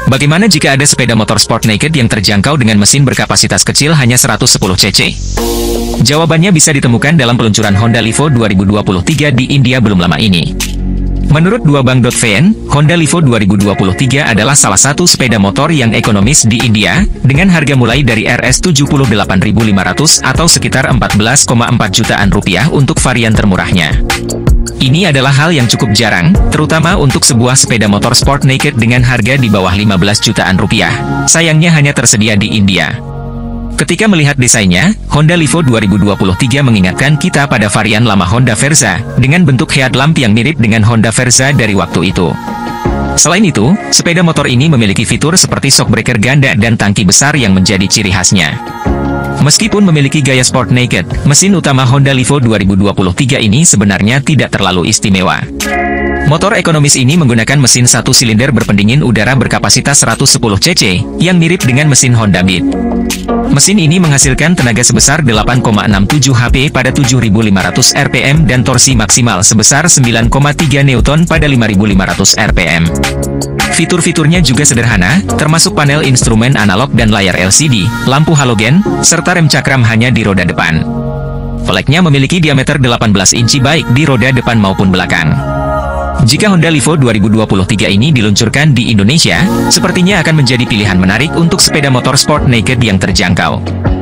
Bagaimana jika ada sepeda motor sport naked yang terjangkau dengan mesin berkapasitas kecil hanya 110 cc? Jawabannya bisa ditemukan dalam peluncuran Honda Livo 2023 di India belum lama ini. Menurut duabang.vn, Honda Livo 2023 adalah salah satu sepeda motor yang ekonomis di India, dengan harga mulai dari Rs78.500 atau sekitar 14,4 jutaan rupiah untuk varian termurahnya. Ini adalah hal yang cukup jarang, terutama untuk sebuah sepeda motor sport naked dengan harga di bawah 15 jutaan rupiah. Sayangnya hanya tersedia di India. Ketika melihat desainnya, Honda Livo 2023 mengingatkan kita pada varian lama Honda Verza, dengan bentuk headlamp yang mirip dengan Honda Verza dari waktu itu. Selain itu, sepeda motor ini memiliki fitur seperti shockbreaker ganda dan tangki besar yang menjadi ciri khasnya. Meskipun memiliki gaya sport naked, mesin utama Honda Livo 2023 ini sebenarnya tidak terlalu istimewa. Motor ekonomis ini menggunakan mesin satu silinder berpendingin udara berkapasitas 110 cc, yang mirip dengan mesin Honda Beat. Mesin ini menghasilkan tenaga sebesar 8,67 HP pada 7.500 rpm dan torsi maksimal sebesar 9,3 Newton pada 5.500 rpm. Fitur-fiturnya juga sederhana, termasuk panel instrumen analog dan layar LCD, lampu halogen, serta rem cakram hanya di roda depan. Velgnya memiliki diameter 18 inci baik di roda depan maupun belakang. Jika Honda Livo 2023 ini diluncurkan di Indonesia, sepertinya akan menjadi pilihan menarik untuk sepeda motor sport naked yang terjangkau.